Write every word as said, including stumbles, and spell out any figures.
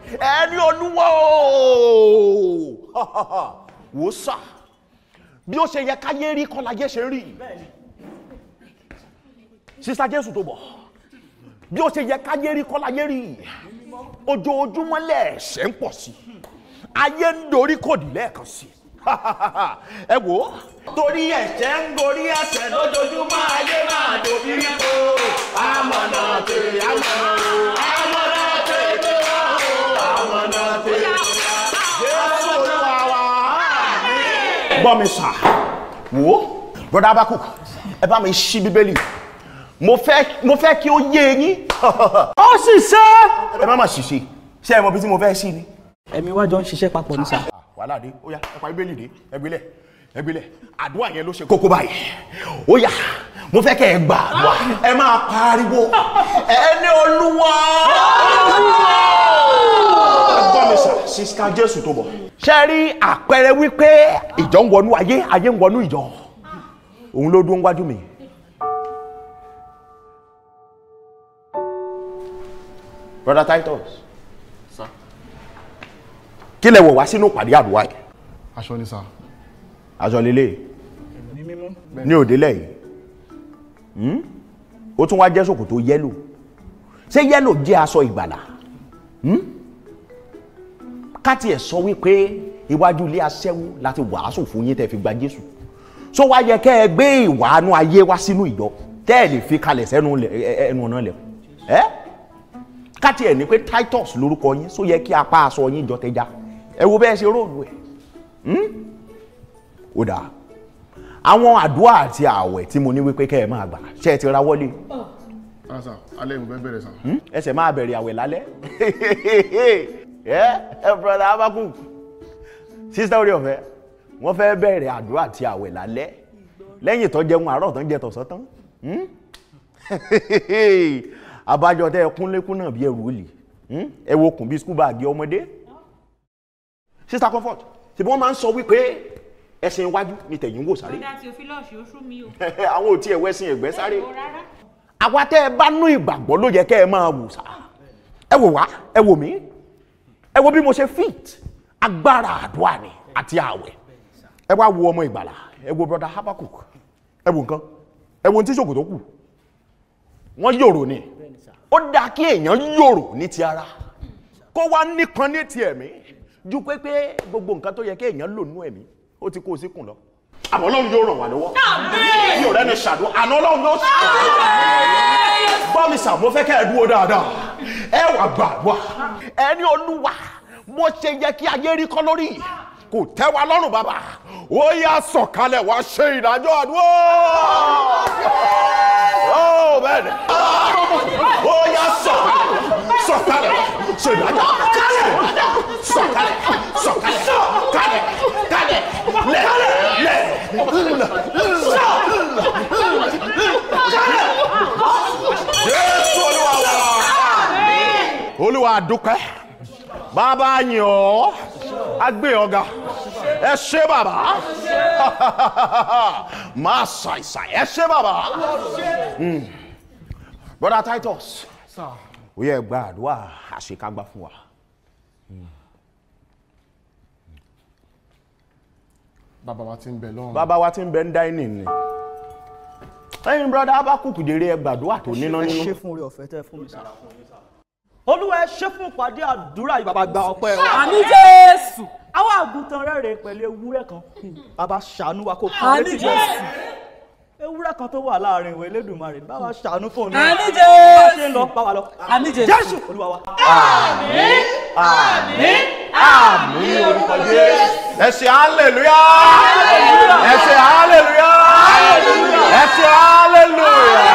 ẹni Olúwa wò sá bí ó ṣe yẹ káyé rí kọ́ láyé ṣe rí sísá Jésù tó bọ̀ bí ó ṣe yẹ káyé rí kọ́ láyé rí ojoojúmọ́ lẹ́ẹ̀ṣẹ̀ ń pọ̀ sí ayé ń dorí kòdì lẹ́ẹ̀kan sí ẹ wò ó torí ẹ̀ṣẹ̀ ń gorí ẹ̀ṣẹ̀ lójoojúmọ́ ayé máa dòbí rí kó àmọ̀nà tèrè àmọ̀nà àmọ̀nà tèrè àmọ̀nà tèrè Jésù Olúwa wa. gbọ́ mi sà wò ó brother Abakuk ẹ bá mi ṣí bíbélì mo fẹ́ mo fẹ́ kí ó yé yín ó sì ṣe ẹ má má ṣìṣe ṣé ẹ mọ bí tí mo fẹ́ ṣí ni. ẹ̀mí wa jọ ń ṣiṣẹ́ papọ̀ ní sà. wàhálà dé ó yá ẹ pa bíbélì dé ẹgbẹ́lẹ̀ ẹgbẹ́lẹ̀ àdúrà yẹn ló ṣe kókó báyìí ó yá mo fẹ́ kẹ́ ẹ gbà àdúrà ẹ máa pariwo ẹni Olúwa ẹgbọ́n mi sà sísá Jésù tó bọ̀. ṣe rí àpẹẹrẹ wípé ìjọ ń wọnú ayé ayé ń wọnú ìjọ òun ló dún wájú mi. Brother Titus sir kí lẹ wọ̀ wá sínú pàdé àdúrà yìí. aṣọ ni sir. aṣọ lélẹ̀ ní òdélẹ̀ yìí ó tún wá jẹ́ ṣòkòtò yẹ́lò ṣé yẹ́lò jẹ́ aṣọ ìgbàlà káti ẹ̀ sọ wípé iwájú ilé aṣẹ́wó láti wàásù fún yín tẹ́ fi gba Jésù so wá yẹ kẹ́ ẹ gbé ìwàánú ayé wá sínú ìjọ tẹ́ ẹ lè fi kalẹ̀ sẹ́nu ẹnu ọ̀nà lẹ̀ ẹ́ káti ẹ̀ ní pé Titus lórúkọ yín so yẹ kí apá aṣọ yín jọ tẹja ẹ wo bẹ́ẹ̀ ṣe róòlù ẹ̀ ó dáa àwọn àdúrà àti ààwẹ̀ tí mo ní wípé kẹ́ ẹ máa gbà ṣe ẹ ti ra wọlé. sà alẹ́ ìwé bẹ̀rẹ̀ sà. ẹsẹ̀ máa bẹ̀rẹ̀ àwẹ̀ lálẹ́ ẹ brother Abakuk sister orí ọ̀fẹ́ wọ́n fẹ́ bẹ̀rẹ̀ àdúrà àti àwẹ̀ lálẹ́ lẹ́yìn tó jẹun àárọ̀ tó ń jẹ tọ̀sán tán abájọ tẹ ẹ kúnlékún náà bí ẹrù olè ẹ wo kùn bí skul báàgì ọmọdé sister Comfort ṣe bí wọ́n máa ń sọ wípé ẹsẹ̀ iwájú ni tẹ̀yìn wò sáré. ọ̀dà tí o fi lọ́ọ̀ṣì ó sú mi o. àwọn ò tí ẹ̀ wẹ́sìn ẹ̀gbẹ́ sáré. àwa tẹ́ ẹ bá nú ìgbàgbọ́ ló yẹ kẹ́ ẹ máa wò sá. ẹ wò wá ẹ wò mí ẹ wo bí mo ṣe fit agbára àdúrà ni àti àwẹ̀. ẹ wá wo ọmọ ìgbàlà ẹ wo brother Abakuk ẹ wo nǹkan ẹ wo ní tí ṣòkòtò kù wọ́n yòrò ni ó dáa kí èèyàn yòrò ní ti ara kó wá níkan ní ti ẹ̀mí ju pé pé gbogbo nǹkan tó yẹ kí èèyàn lò nú ẹ̀mí ó ti kó o síkùn lọ. àmọ́ Ọlọ́run yóò ràn wá lọ́wọ́. mi ò rẹ́ni ṣàdúrà àná Ọlọ́run yóò ṣàdúrà. bá mi sà mo fẹ́ kẹ́ ẹ dúró dáadáa ẹ wà gbàdúrà ẹni Olúwa mo ṣe yẹ kí ayé rí kọ́ lórí kò tẹ́ wa lọ́rùn bàbá ó yá sọ̀kalẹ̀ wá ṣe ìdájọ́ àdúrà. ó bẹ́ẹ̀ ni ó yá sọ̀kalẹ̀ sọ̀kalẹ̀ ṣe ìdájọ́ sọ̀kalẹ̀ sọ̀kalẹ̀ sọ̀kalẹ̀ kalẹ̀ lẹ̀ lẹ̀ Jésù Olúwa wa Olúwa dúpẹ́ bàbá yìn ọ́ agbé ọ̀gá ẹ ṣé bàbá máa ṣàìṣàì ẹ ṣé bàbá. Brother Titus ó yẹ gba àdúrà àṣekágbá fún wa. bàbá wa ti ń bẹ lọ́run. bàbá wa ti ń bẹ ń dining ni. ẹ̀yin brother Abakuk dèrè ẹ gbàdúrà tó níná nínú. ẹ ṣe fún orí ọ̀fẹ́ tẹ́ fún mi sá. Olúwa ẹ ṣe fún ìpàdé àdúrà yìí bàbá gba ọpẹ́ wa. àmín Jésù. àwọn àgùntàn rẹ̀ pẹ̀lú ewúrẹ́ kan bàbá ṣàánú wa kó kún àmín létí Jésù. ewúrẹ́ kan tó wà láàrin ìwé Elédùmarè bàbá ṣàánú fún mi. àmín bá Jésù. ṣe ń lọ bá wa lọ. àmín Jésù. Jésù Olúwa wa. àmín àmín àmín orúkọ Jésù. ẹ ṣe hallelujah ẹ ṣe hallelujah ẹ ṣe hallelujah.